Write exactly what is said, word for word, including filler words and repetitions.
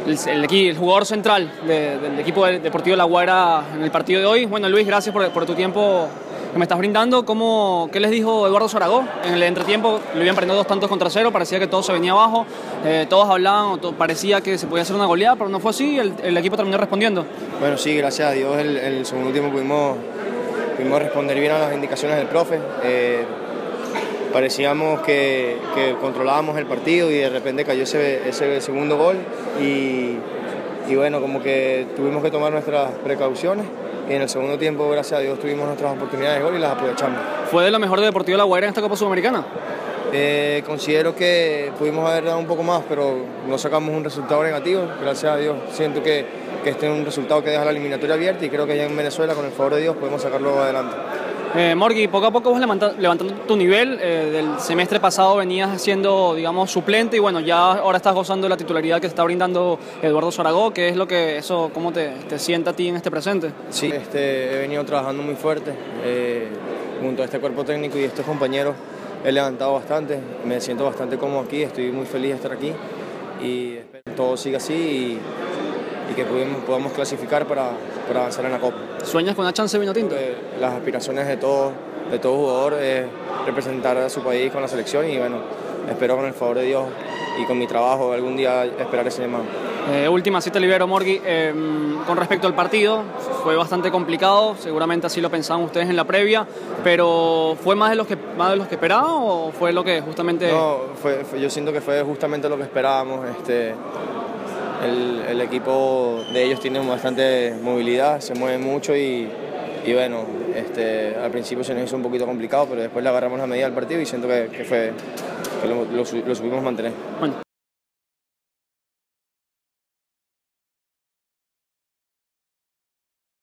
el, el, el jugador central de, del equipo deportivo de La Guaira en el partido de hoy. Bueno, Luis, gracias por, por tu tiempo que me estás brindando. ¿Cómo, ¿Qué les dijo Eduardo Zaragoza? En el entretiempo le habían perdido dos tantos contra cero, parecía que todo se venía abajo, eh, todos hablaban, todo, parecía que se podía hacer una goleada, pero no fue así, el, el equipo terminó respondiendo. Bueno, sí, gracias a Dios el, el segundo tiempo pudimos, pudimos responder bien a las indicaciones del profe. Eh, parecíamos que, que controlábamos el partido y de repente cayó ese, ese segundo gol y, y bueno, como que tuvimos que tomar nuestras precauciones. Y en el segundo tiempo, gracias a Dios, tuvimos nuestras oportunidades de gol y las aprovechamos. ¿Fue de lo mejor de Deportivo La Guaira en esta Copa Sudamericana? Eh, considero que pudimos haber dado un poco más, pero no sacamos un resultado negativo. Gracias a Dios, siento que, que este es un resultado que deja la eliminatoria abierta y creo que ya en Venezuela, con el favor de Dios, podemos sacarlo adelante. Eh, Morgui, poco a poco vas levantando, levantando tu nivel. Eh, del semestre pasado venías siendo, digamos, suplente y bueno, ya ahora estás gozando de la titularidad que te está brindando Eduardo Zaragoza. ¿Qué es lo que eso, cómo te, te sienta a ti en este presente? Sí, este, he venido trabajando muy fuerte eh, junto a este cuerpo técnico y estos compañeros. He levantado bastante, me siento bastante cómodo aquí, estoy muy feliz de estar aquí y espero que todo siga así y, y que podamos, podamos clasificar para, para avanzar en la Copa. ¿Sueñas con una chance de vino tinto? Eh, las aspiraciones de todo, de todo jugador es representar a su país con la selección y bueno, espero con el favor de Dios y con mi trabajo algún día esperar ese llamado. Eh, última, sí te libero, Morgui. Eh, con respecto al partido, fue bastante complicado, seguramente así lo pensaban ustedes en la previa, pero ¿fue más de los que, más de los que esperaban o fue lo que justamente...? No, fue, fue, yo siento que fue justamente lo que esperábamos. Este, el, el equipo de ellos tiene bastante movilidad, se mueve mucho y, y bueno, este, al principio se nos hizo un poquito complicado, pero después le agarramos la medida del partido y siento que, que, fue, que lo, lo, lo supimos mantener. Bueno.